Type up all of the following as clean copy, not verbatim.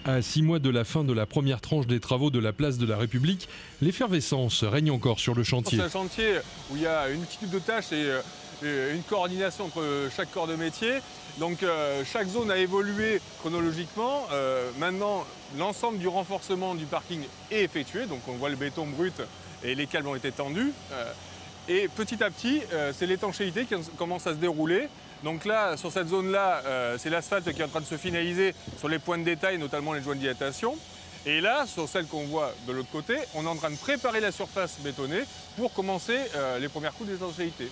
À 6 mois de la fin de la première tranche des travaux de la place de la République, l'effervescence règne encore sur le chantier. C'est un chantier où il y a une multitude de tâches et une coordination entre chaque corps de métier. Donc chaque zone a évolué chronologiquement. Maintenant, l'ensemble du renforcement du parking est effectué. Donc on voit le béton brut et les câbles ont été tendus. Et petit à petit, c'est l'étanchéité qui commence à se dérouler. Donc là, sur cette zone-là, c'est l'asphalte qui est en train de se finaliser sur les points de détail, notamment les joints de dilatation. Et là, sur celle qu'on voit de l'autre côté, on est en train de préparer la surface bétonnée pour commencer les premières couches d'étanchéité.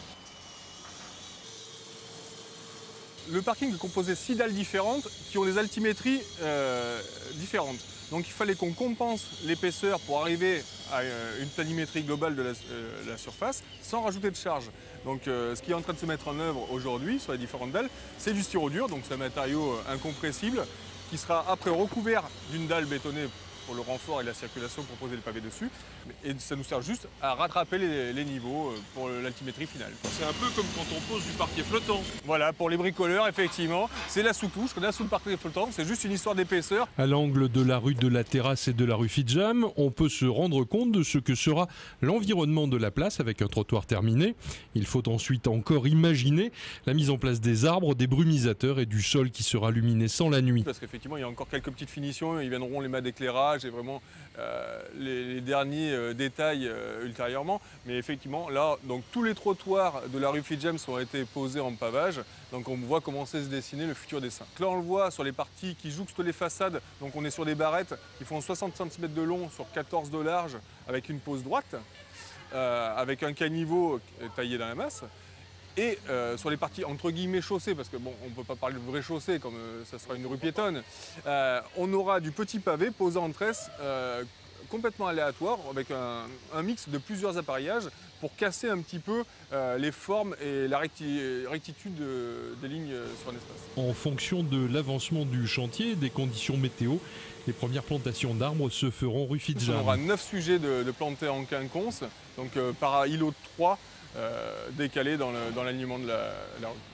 Le parking est composé de 6 dalles différentes qui ont des altimétries différentes. Donc il fallait qu'on compense l'épaisseur pour arriver à une planimétrie globale de la surface sans rajouter de charge. Donc ce qui est en train de se mettre en œuvre aujourd'hui sur les différentes dalles, c'est du styrodure, donc c'est un matériau incompressible qui sera après recouvert d'une dalle bétonnée pour le renfort et la circulation pour poser le pavé dessus. Et ça nous sert juste à rattraper les niveaux pour l'altimétrie finale. C'est un peu comme quand on pose du parquet flottant. Voilà, pour les bricoleurs, effectivement, c'est la sous-couche qu'on a sous le parquet flottant, c'est juste une histoire d'épaisseur. À l'angle de la rue de la Terrasse et de la rue Fidjam, on peut se rendre compte de ce que sera l'environnement de la place avec un trottoir terminé. Il faut ensuite encore imaginer la mise en place des arbres, des brumisateurs et du sol qui sera luminescent la nuit. Parce qu'effectivement, il y a encore quelques petites finitions, ils viendront les mâts d'éclairage et vraiment les derniers détails ultérieurement. Mais effectivement, là, donc, tous les trottoirs de la rue Fidjam ont été posés en pavage. Donc on voit commencer à se dessiner le futur dessin. Là, on le voit sur les parties qui jouxtent les façades. Donc on est sur des barrettes qui font 60 cm de long sur 14 de large avec une pose droite, avec un caniveau taillé dans la masse. Et sur les parties entre guillemets chaussées, parce que bon, on ne peut pas parler de vraie chaussée comme ça sera une rue piétonne, on aura du petit pavé posé en tresse complètement aléatoire avec un mix de plusieurs appareillages pour casser un petit peu les formes et la rectitude des lignes sur un espace. En fonction de l'avancement du chantier et des conditions météo, les premières plantations d'arbres se feront rue Fidjam. On aura 9 sujets de plantés en quinconce, donc par îlot de 3 décalés dans l'alignement de la rue.